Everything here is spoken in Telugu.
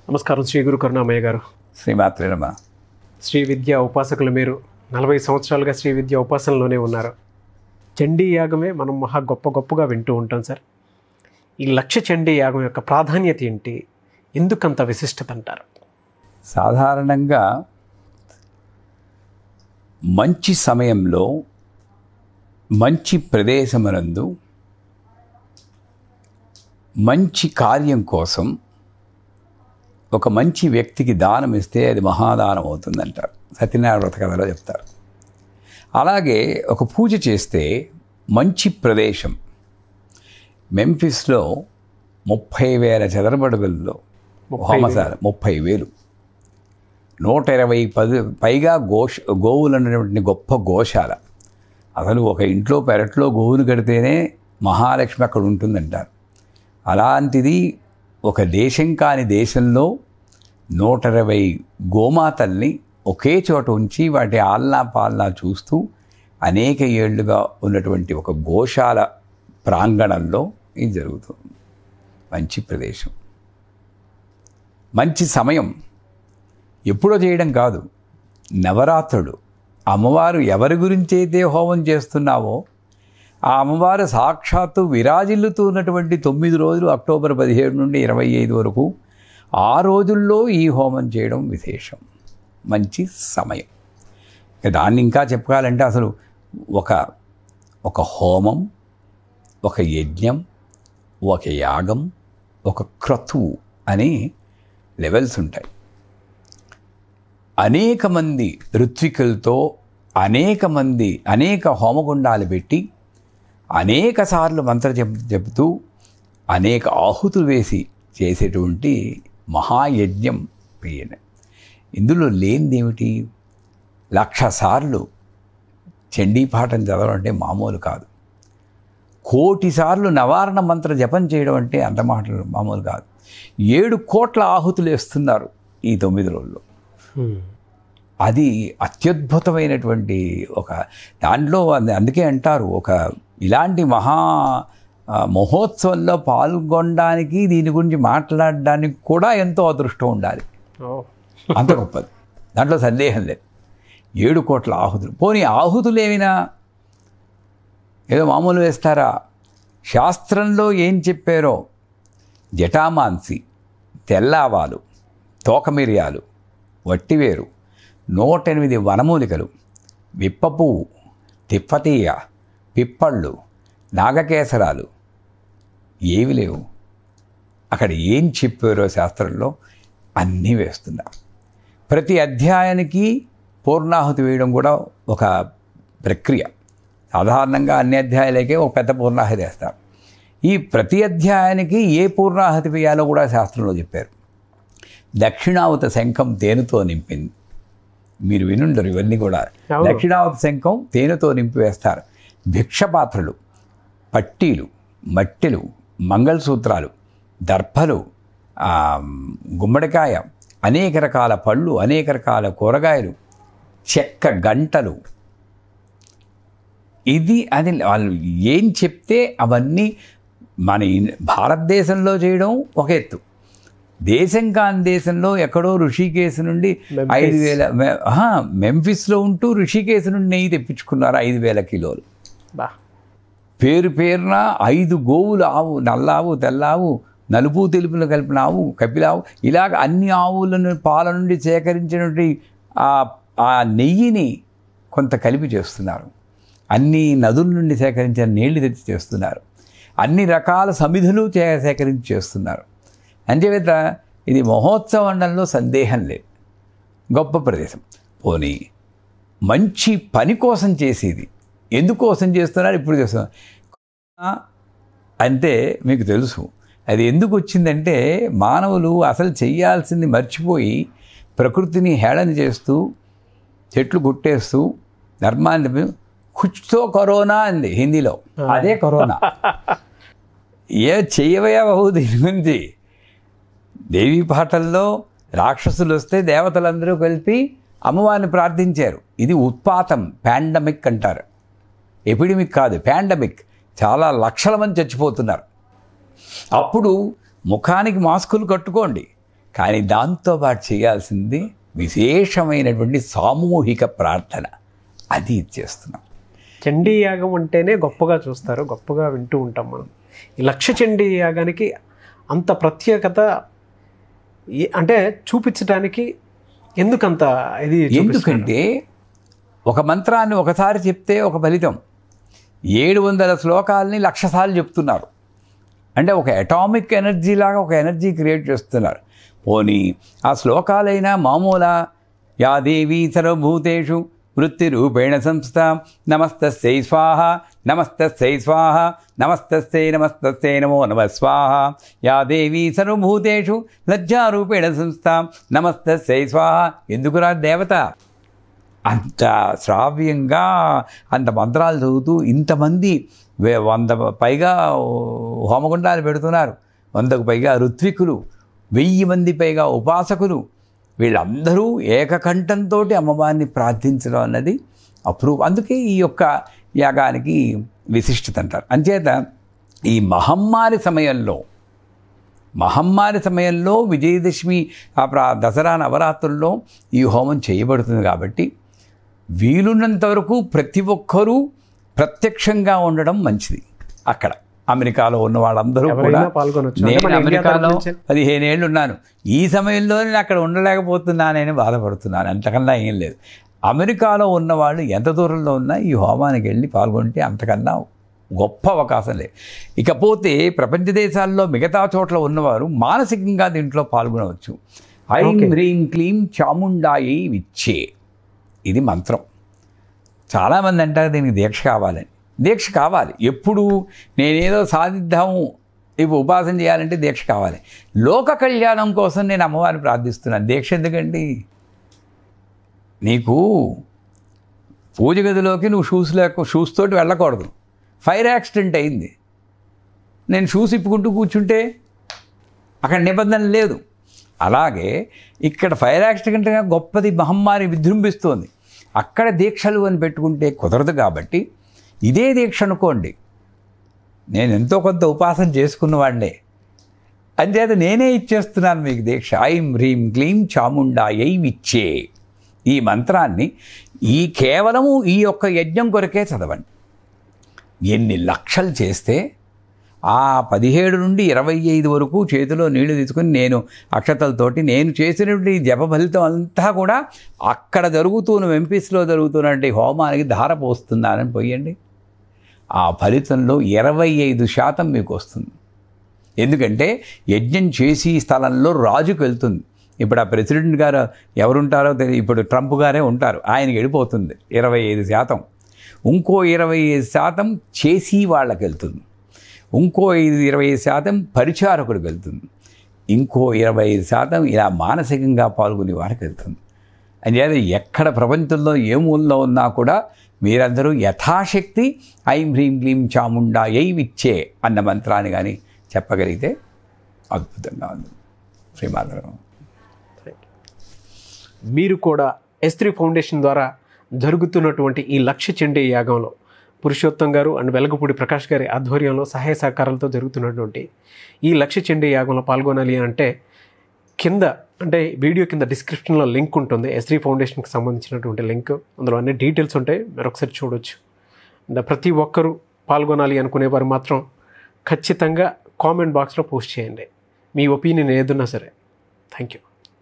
నమస్కారం శ్రీ గురు కరుణామయ్య గారు. శ్రీమాత్రే నమః. శ్రీ విద్యా ఉపాసకులు మీరు 40 సంవత్సరాలుగా శ్రీ విద్యా ఉపాసనలోనే ఉన్నారు. చండీ యాగమే మనం గొప్పగా వింటూ ఉంటాం సార్. ఈ లక్ష చండీ యాగం యొక్క ప్రాధాన్యత ఏంటి, ఎందుకంత విశిష్టత అంటారు? సాధారణంగా మంచి సమయంలో మంచి ప్రదేశమునందు మంచి కార్యం కోసం ఒక మంచి వ్యక్తికి దానం ఇస్తే అది మహాదానం అవుతుందంటారు. సత్యనారాయణ వ్రత కథలో చెప్తారు. అలాగే ఒక పూజ చేస్తే మంచి ప్రదేశం, మెంఫిస్లో 30,000 చదరబడుగుల్లో హోమశాల, 30,000, 120 పైగా గోవులు అన్నటువంటి గొప్ప గోశాల. అసలు ఒక ఇంట్లో పెరట్లో గోవును కడితేనే మహాలక్ష్మి అక్కడ ఉంటుందంటారు. అలాంటిది ఒక దేశం కాని దేశంలో 120 గోమాతల్ని ఒకే చోట ఉంచి వాటి ఆల్నా పాలనా చూస్తూ అనేక ఏళ్లుగా ఉన్నటువంటి ఒక గోశాల ప్రాంగణంలో ఇది జరుగుతుంది. మంచి ప్రదేశం, మంచి సమయం. ఎప్పుడో చేయడం కాదు, నవరాత్రులు అమ్మవారు ఎవరి గురించి అయితే హోమం చేస్తున్నావో ఆ అమ్మవారు సాక్షాత్తు విరాజిల్లుతూ ఉన్నటువంటి 9 రోజులు, అక్టోబర్ 17 నుండి 25 వరకు, ఆ రోజుల్లో ఈ హోమం చేయడం విశేషం, మంచి సమయం. దాన్ని ఇంకా చెప్పుకోవాలంటే అసలు ఒక హోమం, ఒక యజ్ఞం, ఒక యాగం, ఒక క్రతువు అని లెవెల్స్ ఉంటాయి. అనేక మంది ఋత్వికులతో అనేక హోమగుండాలు పెట్టి అనేక సార్లు మంత్ర చెబుతూ అనేక ఆహుతులు వేసి చేసేటువంటి మహాయజ్ఞం ఈయన. ఇందులో లేనిదేమిటి? 1,00,000 సార్లు చండీపాఠం చదవడం అంటే మామూలు కాదు. 1,00,00,000 సార్లు నవారణ మంత్ర జపం చేయడం అంటే అంత మాటలు మామూలు కాదు. 7 కోట్ల ఆహుతులు వేస్తున్నారు ఈ 9 రోజుల్లో. అది అత్యద్భుతమైనటువంటి ఒక దాంట్లో. అందుకే అంటారు, ఒక ఇలాంటి మహోత్సవంలో పాల్గొనడానికి, దీని గురించి మాట్లాడడానికి కూడా ఎంతో అదృష్టం ఉండాలి. అంత గొప్పది, దాంట్లో సందేహం లేదు. 7 కోట్ల ఆహుతులు. పోనీ ఆహుతులు ఏమైనా ఏదో మామూలు వేస్తారా? శాస్త్రంలో ఏం చెప్పారో, జటామాంసి, తెల్లావాలు, తోకమిరియాలు, వట్టివేరు, 108 వనమూలికలు, విప్పపువ్వు, తిప్పతీయ, పిప్పళ్ళు, నాగకేసరాలు ఏవి లేవు. అక్కడ ఏం చెప్పారో శాస్త్రంలో అన్నీ వేస్తున్నారు. ప్రతి అధ్యాయానికి పూర్ణాహుతి వేయడం కూడా ఒక ప్రక్రియ. సాధారణంగా అన్ని అధ్యాయాలకే ఒక పెద్ద పూర్ణాహుతి వేస్తారు. ఈ ప్రతి అధ్యాయానికి ఏ పూర్ణాహుతి వేయాలో కూడా శాస్త్రంలో చెప్పారు. దక్షిణావత శంఖం తేనెతో నింపింది. మీరు వినుండరు ఇవన్నీ కూడా. దక్షిణావత శంఖం తేనెతో నింపి వేస్తారు. భిక్షపాత్రలు, పట్టీలు, మట్టెలు, మంగళసూత్రాలు, దర్భలు, గుమ్మడికాయ, అనేక రకాల పళ్ళు, అనేక రకాల కూరగాయలు, చెక్క గంటలు, ఇది అది వాళ్ళు ఏం చెప్తే అవన్నీ మన భారతదేశంలో చేయడం ఒక ఎత్తు. దేశం కాని దేశంలో ఎక్కడో ఋషికేశ్ నుండి 5,000 మెంఫిస్లో ఉంటూ ఋషికేశ్ నుండి నెయ్యి తెప్పించుకున్నారు 5,000 కిలోలు. పేరున 5 గోవులు, ఆవు, నల్లావు, తెల్లావు, నలుపు తెలుపులు కలిపిన ఆవు, కపిలావు, ఇలాగ అన్ని ఆవులను పాల నుండి సేకరించినటువంటి ఆ నెయ్యిని కొంత కలిపి చేస్తున్నారు. అన్ని నదుల నుండి సేకరించిన నీళ్లు తెచ్చి చేస్తున్నారు. అన్ని రకాల సమిధులు సేకరించి చేస్తున్నారు. అంచేత ఇది మహోత్సవం అనడంలో సందేహం లేదు. గొప్ప ప్రదేశం. పోనీ మంచి పని కోసం చేసేది ఎందుకోసం చేస్తున్నారు? ఇప్పుడు చేస్తున్నారు అంటే మీకు తెలుసు అది ఎందుకు వచ్చిందంటే, మానవులు అసలు చేయాల్సింది మర్చిపోయి ప్రకృతిని హేళన చేస్తూ, చెట్లు గుట్టేస్తూ, ధర్మాన్ని కుచ్తో కరోనా అంది హిందీలో. అదే కరోనా. ఏ చెయ్యవయా బాబు దీని గురించి? దేవీ పాటల్లో రాక్షసులు వస్తే దేవతలందరూ కలిపి అమ్మవారిని ప్రార్థించారు. ఇది ఉత్పాతం, పాండమిక్ అంటారు. ఎపిడమిక్ కాదు, పాండమిక్. చాలా లక్షల మంది చచ్చిపోతున్నారు. అప్పుడు ముఖానికి మాస్కులు కట్టుకోండి, కానీ దాంతోపాటు చేయాల్సింది విశేషమైనటువంటి సామూహిక ప్రార్థన, అది చేస్తున్నాం. చండీ యాగం అంటేనే గొప్పగా చూస్తారు, గొప్పగా వింటూ ఉంటాం మనం. ఈ లక్ష చండీ యాగానికి అంత ప్రత్యేకత అంటే చూపించడానికి ఎందుకంత ఇది? ఎందుకంటే ఒక మంత్రాన్ని ఒకసారి చెప్తే ఒక ఫలితం, 700 శ్లోకాలని 1,00,000 సార్లు చెప్తున్నారు. అంటే ఒక అటామిక్ ఎనర్జీ లాగా ఒక ఎనర్జీ క్రియేట్ చేస్తున్నారు. పోనీ ఆ శ్లోకాలైనా మామూలా, యా దేవీ సర్వభూతేషు వృత్తిరూపేణ సంస్థ నమస్తస్యై స్వాహ నమస్తస్యై స్వాహ నమస్తస్యై నమస్తస్యై నమో నమః స్వాహ, యా దేవీ సర్వభూతేషు లజ్జారూపేణ సంస్థ నమస్తస్యై స్వాహ. ఎందుకురా దేవత అంత శ్రావ్యంగా అంత మంత్రాలు చదువుతూ ఇంతమంది 100 పైగా హోమగుండాలు పెడుతున్నారు, 100కు పైగా ఋత్వికులు, 1000 మంది పైగా ఉపాసకులు, వీళ్ళందరూ ఏకకంఠంతో అమ్మవారిని ప్రార్థించడం అన్నది అప్రూవ్. అందుకే ఈ యొక్క యాగానికి విశిష్టత అంటారు. అంచేత ఈ మహమ్మారి సమయంలో విజయదశమి దసరా నవరాత్రుల్లో ఈ హోమం చేయబడుతుంది. కాబట్టి వీలున్నంత వరకు ప్రతి ఒక్కరూ ప్రత్యక్షంగా ఉండడం మంచిది. అక్కడ అమెరికాలో ఉన్న వాళ్ళందరూ కూడా, నేను అమెరికాలో 15 ఏళ్ళు ఉన్నాను, ఈ సమయంలో నేను అక్కడ ఉండలేకపోతున్నానని బాధపడుతున్నాను, అంతకన్నా ఏం లేదు. అమెరికాలో ఉన్నవాళ్ళు ఎంత దూరంలో ఉన్నా ఈ హోమానికి వెళ్ళి పాల్గొంటే అంతకన్నా గొప్ప అవకాశం లేదు. ఇకపోతే ప్రపంచ దేశాల్లో మిగతా చోట్ల ఉన్నవారు మానసికంగా దీంట్లో పాల్గొనవచ్చు. ఐం హ్రీం క్లీం చాముండాయి విచ్చే, ఇది మంత్రం. చాలామంది అంటారు దీనికి దీక్ష కావాలని. దీక్ష కావాలి. ఎప్పుడు నేనేదో సాధిద్దాము, ఇప్పుడు ఉపాసన చేయాలంటే దీక్ష కావాలి. లోక కళ్యాణం కోసం నేను అమ్మవారిని ప్రార్థిస్తున్నాను. దీక్ష ఎందుకండి? నీకు పూజ గదిలోకి నువ్వు షూస్ తోటి వెళ్ళకూడదు. ఫైర్ యాక్సిడెంట్ అయింది, నేను షూస్ ఇప్పుకుంటూ కూర్చుంటే అక్కడ నిబంధన లేదు. అలాగే ఇక్కడ ఫైర్ యాక్సిడెంట్ గొప్పది మహమ్మారి విజృంభిస్తోంది, అక్కడ దీక్షలు అని పెట్టుకుంటే కుదరదు. కాబట్టి ఇదే దీక్ష అనుకోండి, నేను ఎంతో కొంత ఉపాసన చేసుకున్నవాడినే, అంచేత నేనే ఇచ్చేస్తున్నాను మీకు దీక్ష. ఐం హ్రీం క్లీం చాముండాయై విచ్చే, ఈ మంత్రాన్ని కేవలము ఈ యొక్క యజ్ఞం కొరకే చదవండి. ఎన్ని లక్షలు చేస్తే ఆ 17 నుండి 25 వరకు చేతిలో నీళ్లు తీసుకుని నేను అక్షతలతోటి నేను చేసినటువంటి జప ఫలితం అంతా కూడా అక్కడ జరుగుతున్న ఎంపీస్లో జరుగుతున్నటువంటి హోమానికి ధార పోస్తున్నానని పోయండి. ఆ ఫలితంలో 25% మీకు వస్తుంది. ఎందుకంటే యజ్ఞం చేసి స్థలంలో రాజుకు వెళ్తుంది. ఇప్పుడు ఆ ప్రెసిడెంట్ గారు ఎవరుంటారో తెలియదు, ఇప్పుడు ట్రంప్ గారే ఉంటారు, ఆయనకి వెళ్ళిపోతుంది 25%. ఇంకో 25% చేసి వాళ్ళకి వెళ్తుంది, ఇంకో 25% పరిచారకుడికి వెళ్తుంది, ఇంకో 25% ఇలా మానసికంగా పాల్గొనే వారికి వెళ్తుంది. అందుచేత ఎక్కడ ప్రపంచంలో ఏ మూలలో ఉన్నా కూడా మీరందరూ యథాశక్తి ఐం హ్రీం క్లీం చాముండాయై విచ్చే అన్న మంత్రాన్ని కానీ చెప్పగలిగితే అద్భుతంగా ఉంది. శ్రీమాధవ, మీరు కూడా S3 ఫౌండేషన్ ద్వారా జరుగుతున్నటువంటి ఈ లక్ష చండీ యాగంలో పురుషోత్తం గారు అండ్ వెలగపూడి ప్రకాష్ గారి ఆధ్వర్యంలో సహాయ సహకారాలతో జరుగుతున్నటువంటి ఈ లక్ష చండీ యాగంలో పాల్గొనాలి అంటే అంటే వీడియో కింద డిస్క్రిప్షన్లో లింక్ ఉంటుంది, S3 ఫౌండేషన్కి సంబంధించినటువంటి లింక్. అందులో అన్ని డీటెయిల్స్ ఉంటాయి, మీరు ఒకసారి చూడవచ్చు. ప్రతి ఒక్కరూ పాల్గొనాలి అనుకునేవారు మాత్రం ఖచ్చితంగా కామెంట్ బాక్స్లో పోస్ట్ చేయండి, మీ ఒపీనియన్ ఏదున్నా సరే. Thank you.